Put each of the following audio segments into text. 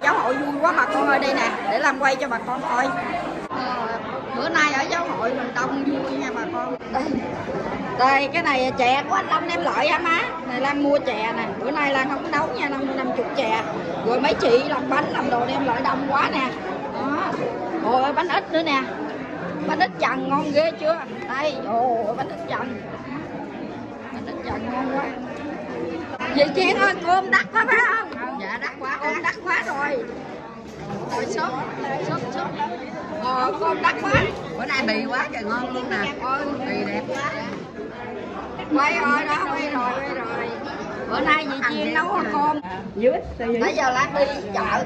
Giáo hội vui quá bà con ơi, đây nè, để làm quay cho bà con coi. Bữa nay ở giáo hội mình đông vui nha bà con. Đây cái này chè của anh Long đem lợi hả má? Này Lan mua chè nè, bữa nay Lan không có nấu nha, Lan mua 50 chè. Rồi mấy chị làm bánh làm đồ đem lợi đông quá nè. Đó. Ôi bánh ít nữa nè. Bánh ít chần ngon ghê chưa? Đây, ồ bánh ít chần. Bánh ít chần ngon quá. Chị Chiên ơi, cơm đắt quá phải không? Dạ đắt quá, cơm đắt quá rồi. Rồi sốt. Cơm đắt quá. Bữa nay bì quá trời ngon luôn nè. Bì đẹp quá. Quay rồi đó, quay rồi. Bữa nay chị Chiên nấu cơm. Nãy giờ Lan đi chợ.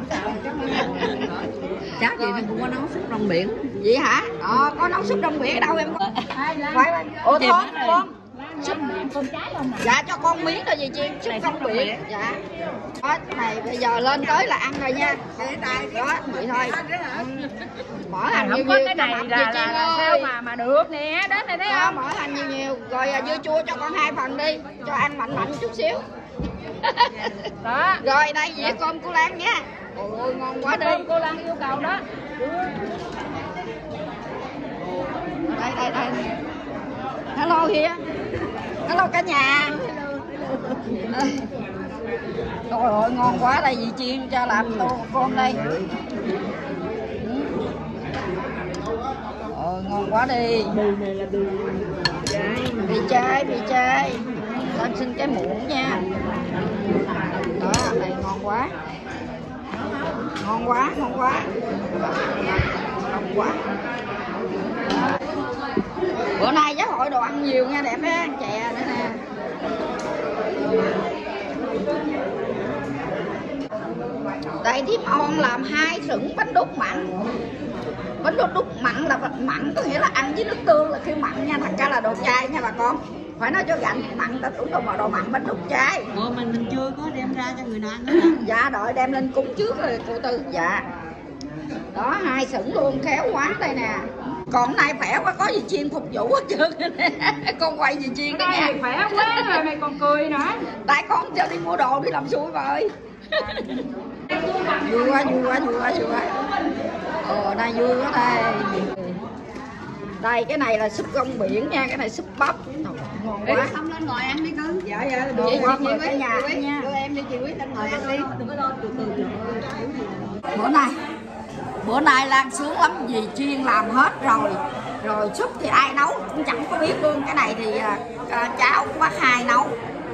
Cháu chị cũng có nấu súp rong biển. Vậy hả? Có nấu súp rong biển ở đâu em? Quay. Ủa Thơm con. Súp con trái không nè? Dạ cho con miếng rồi chị Chiên, súp rong biển. Dạ. Đó, này bây giờ lên tới là ăn rồi nha. Đó, vậy thôi. Mở hành nhiều nhiều cái này là sao mà được nè, đến này thấy không? Mở hành nhiều nhiều, rồi dưa chua cho con 2 phần đi, cho ăn mạnh chút xíu. Đó. Rồi đây dĩa cơm của Lan nha. Ôi ngon quá đi. Cô Lan yêu cầu đó. Đây. Hello kia. Hello cả nhà. Trời ơi ngon quá đây, dì Chiên cho làm tô cơm đây. Ngon quá đi. Bì chai. Em xin cái muỗng nha. Đó, này ngon quá. Ngon quá. Bữa nay giáo hội đồ ăn nhiều nha, đẹp á, chè nữa nè. Đây Thiếp On làm 2 sửng bánh đúc mặn. Bánh đúc mặn là mặn có nghĩa là ăn với nước tương là kêu mặn nha, thật ra là đồ chay nha bà con. Phải nói cho gạnh mặn ta tưởng đồ mặn bánh đúc chay. Mình chưa có đem ra cho người nào ăn nữa hả? Dạ đợi đem lên cúng trước rồi cô Tư. Dạ. Đó 2 sửng luôn, khéo quá đây nè. Còn nay khỏe quá, có gì Chiên phục vụ hết trơn. Con quay gì Chiên đây nha. Khỏe quá rồi mày còn cười nữa. Tại con cho đi mua đồ đi làm xui bà ơi. Vui quá. Đây vui quá đây. Đây cái này là súp rong biển nha, cái này súp bắp. Ngon quá. Xong lên ngồi ăn đi cưng. Dạ được quá, mời cả nhà nha. Đưa em đi chị Quý lên ngồi ăn đi. Đừng có lo từ. Bữa nay Lan sướng lắm vì Chiên làm hết rồi súp thì ai nấu cũng chẳng có biết luôn. Cái này thì cháu của bác Hai nấu.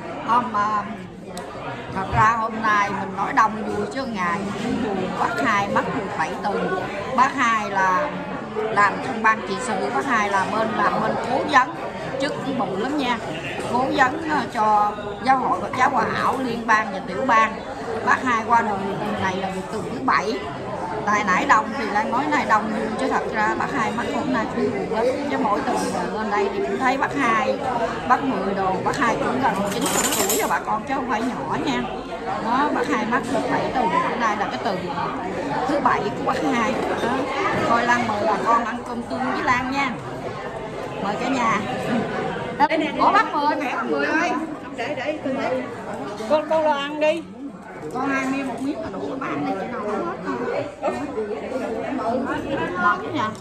Thật ra hôm nay mình nói đông vui chứ ngày buồn, bác Hai mất được 7 tuần. Bác Hai là làm trong ban trị sự, bác Hai làm bên cố vấn, chức cũng bự lắm nha. Cố vấn cho giáo hội Phật giáo Hòa Hảo liên bang và tiểu bang. Bác Hai qua đời này là được tuần thứ 7. Tại nãy đông thì Lan nói này đông vui chứ thật ra bác Hai mất hôm nay cũng buồn lắm. Chứ mỗi tuần lên đây thì cũng thấy bác Hai bắt 10 đồ, bác Hai cũng gần 90 tuổi cho bà con chứ không phải nhỏ nha. Đó, bác Hai mất được 7 tuần, hôm nay là cái tuần thứ 7 của bác Hai. Đó. Thôi Lan mời bà con ăn cơm tương với Lan nha. Mời cả nhà. Ủa bác mời, mẹ bác mời ơi. Để Con lo ăn đi. Con 20 một miếng là đủ cho bán đi, chị nào không hết thôi. Ngon chứ nhờ.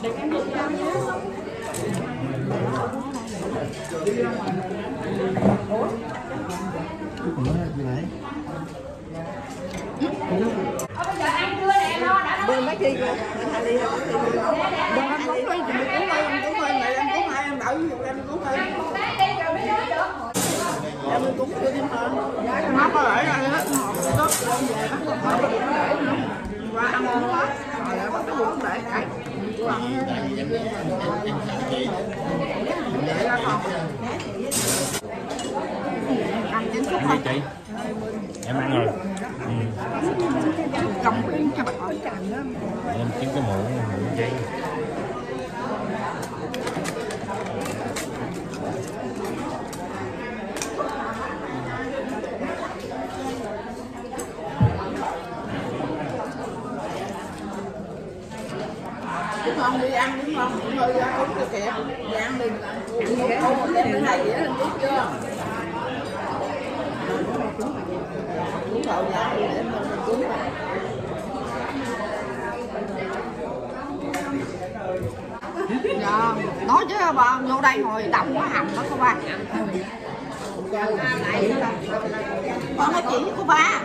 Bây giờ ăn trưa nè, lo đã. bên bác đi rồi. Đừng ăn cúng đi, chị cúng ơi, em cúng ơi, mẹ em cúng ai em đợi em cúng ơi. Em đi cúng chưa thêm hơn. Nó có để ra hết ngọt tốt con về nó còn để nữa. Và ăn cũng hết. Rồi lại bắt cái bụng để cay. Chú ăn để ra con. Ăn trứng xúc không? Chị em ăn rồi. Rong biển cho bà con. Em kiếm cái muỗng chay. Đúng không? Đi ăn đúng không? Cũng hơi ra cúng cho kẹp. Đi ăn đi. Một cái bữa nay dĩa lên biết chưa? Cúng đầu dạ để mình cúng. Có chứ bà vô đây ngồi đông quá hầm đó cô ba. Con nói chuyện với cô ba.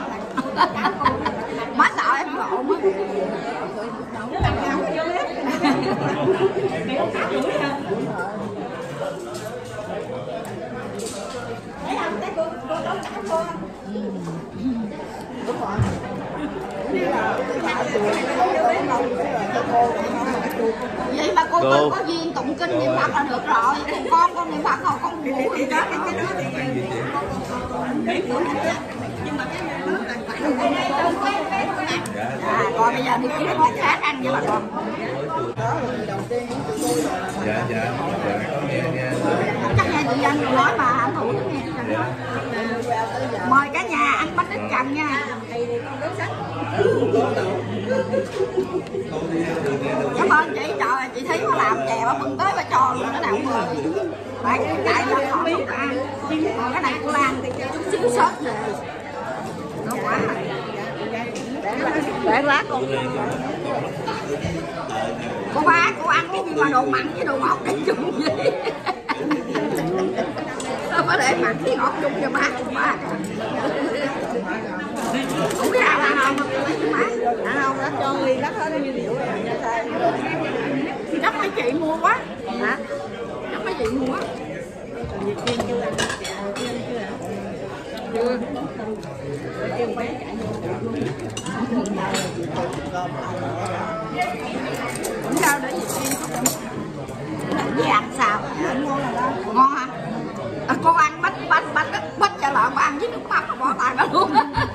Má sợ em lộn á. Vậy mà cô Tư có duyên tụng kinh niệm Phật là được rồi. Con niệm Phật rồi con ngủ gì đó. Rồi bây giờ đi kiếm món khác ăn với bà con. Dạ Chắc nghe chị Anh nói mà anh Thủ nghe chị Trần nói. Mời cả nhà ăn bánh ít Trần nha. Cảm ơn chị, trời chị thấy có làm chè bà bưng tới bà cho luôn cái nào mời. Tại chạy ra khỏi không ăn. Còn cái này cô Lan thì chút xíu sốt về. Nó quá rồi. Để lát con. Cô ba, cô ăn cái gì mà đồ mặn với đồ ngọt để chung gì? Sao có để mặn với ngọt chung cho ba, cô ba. Không biết nào ăn không? Ăn không? Nó cho ly lắc hết như điệu rồi. Chắc mấy chị mua quá. Hả? Chắc mấy chị mua quá. Chưa. Không sao để gì ăn sao? Ngon hả? À, cô ăn bánh chả lợn mà ăn với nước mắm mà bỏ tay đó luôn.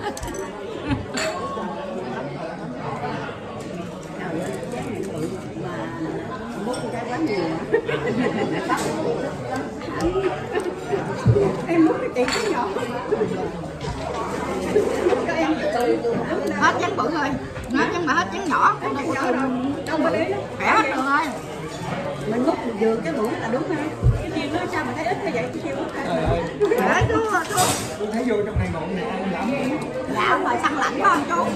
Em múc cái chị nhỏ. Hết trứng bự thôi, hết trứng mà hết trứng nhỏ. Không có đấy. Khỏe hết được thôi. Mình múc vừa cái muỗng là đúng ha. Cái chiên nó sao mà thấy ít như vậy cái chiên múc ha. Chú. Thấy vô trong này ngọn này ăn lắm. Dạ mà săn lạnh phải không chú?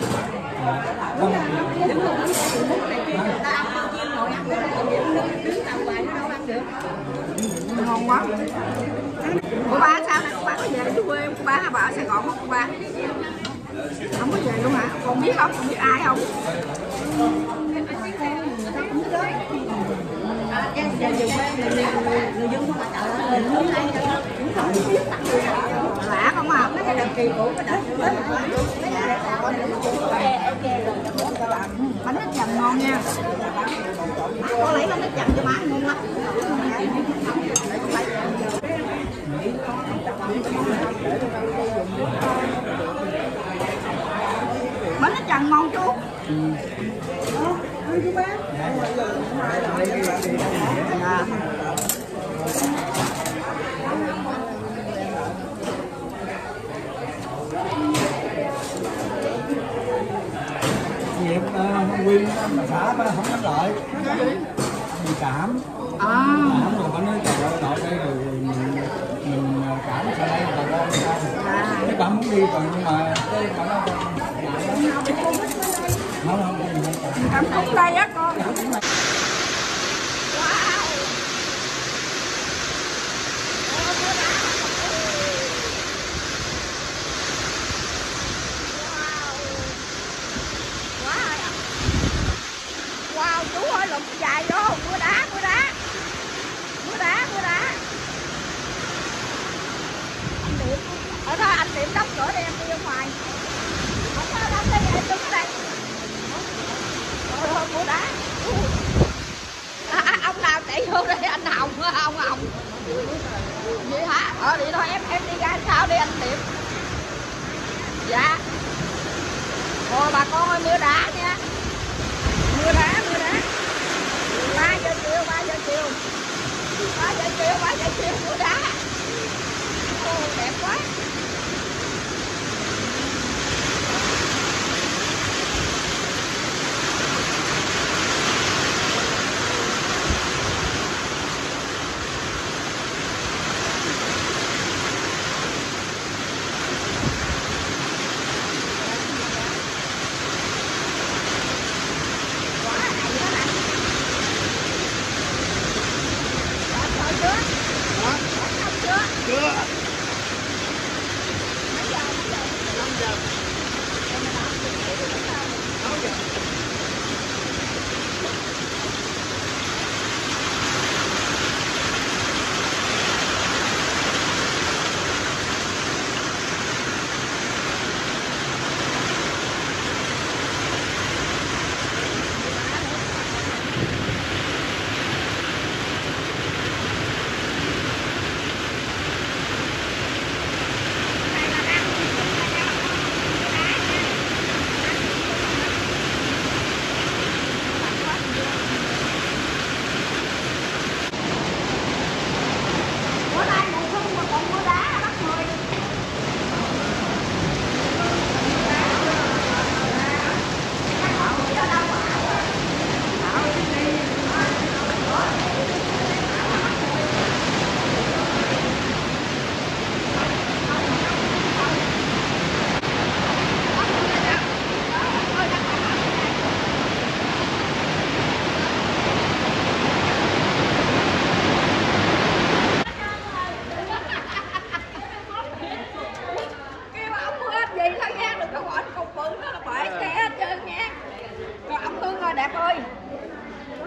Ngon quá. Cô ba sao đây? Cô ba có về chú quê không? Cô ba hả bà ở Sài Gòn không cô ba? Không có về luôn hả? Con biết không? Con biết ai không? Lạ không à? Bánh ít dầm ngon nha. Con lấy bánh ít dầm cho má ngon lắm. Bánh ít dầm ngon chú. Nghiệp Nguyên xã ba không đánh lại mình cảm cảm rồi phải nói trời ơi đội đây rồi mình cảm sao đây bà con sao mấy bạn muốn đi còn nhưng mà cái bạn nó không Cảm xúc đây á con. Wow, chú ơi lụm dài vô, mưa đá. Anh Điệp, ở đó anh Điệp đóng cửa đi em đi ra ngoài. Không có đóng đây, em đứng ở đây. Ôi, mưa đá. Ông nào chạy vô đây, anh Hồng. Vậy hả? Vậy thôi em đi ra sao đi anh Điệp. Dạ. Ôi bà con ơi mưa đá nha. Mưa đá. 3 giờ chiều mưa đá. Ô, đẹp quá.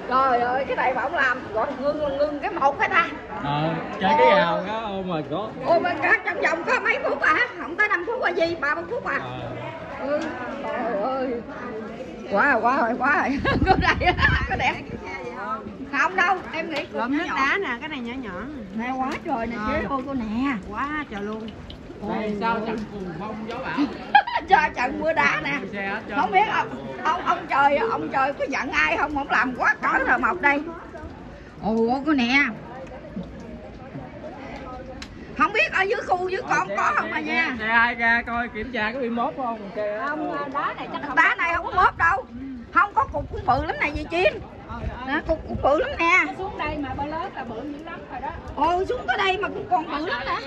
Trời ơi, cái này mà ông làm gọi ngưng cái một cái ta. Chơi cái gào đó, oh my god. Ôi mà cả trong vòng có mấy phút à? Không tới 5 phút là gì, 3-4 phút à? Trời ơi. Quá rồi. Có đây có đẹp. Không đâu, em nghĩ Gồm nước đá nè, cái này nhỏ nhỏ. nè quá trời nè chế ơi cô nè. Quá trời luôn. Đây sao chẳng cùng phong gió bão. Cho trận mưa đá nè. Không biết ông trời có giận ai không, ông làm quá cỡ rồi mọc đây. Ồ cô nè. Không biết ở dưới khu dưới con có không mà nha. Xe ai ra coi kiểm tra có bị mốt không? Không, đá này chắc không. Đá này không có mốt đâu. Không có cục cũng bự lắm này dì Chiên. Nè, cục cũng bự lắm nè. Xuống đây mà ba lớn là bự dữ lắm rồi đó. Ồ xuống tới đây mà cũng còn bự lắm nè.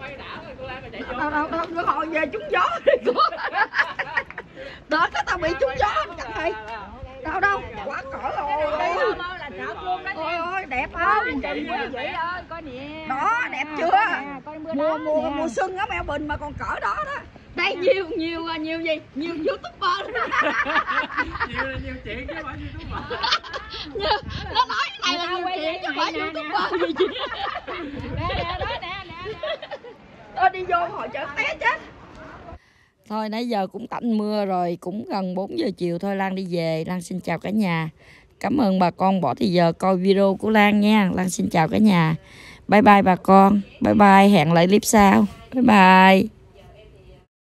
Đâu hồi về trúng gió đi cô. Đó cái tao bị trúng gió chẳng thầy. Đâu quá cỡ rồi. Ôi đẹp không? Coi nè. Đó đẹp chưa? Mùa xuân ở Mẹ Bình mà còn cỡ đó đó. Đây nhiều gì? Nhiều YouTuber đó. Nhiều chuyện chứ phải YouTuber. Nó nói cái này là nhiều chuyện chứ phải YouTuber gì chứ. Nè. Tôi đi vô hội chợ té chết. Thôi nãy giờ cũng tạnh mưa rồi, cũng gần 4 giờ chiều thôi Lan đi về. Lan xin chào cả nhà. Cảm ơn bà con bỏ thời giờ coi video của Lan nha. Lan xin chào cả nhà. Bye bye bà con. Bye bye, hẹn lại clip sau. Bye bye.